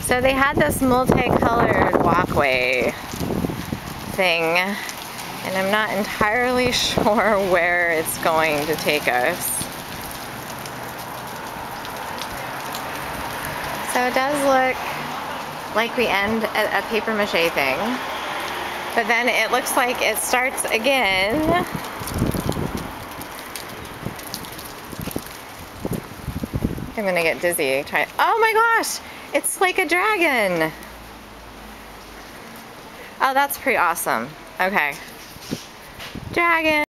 So they had this multicolored walkway thing, and I'm not entirely sure where it's going to take us. So it does look like we end at a paper mache thing, but then it looks like it starts again. I'm gonna get dizzy. Oh my gosh! It's like a dragon! Oh, that's pretty awesome. Okay. Dragon!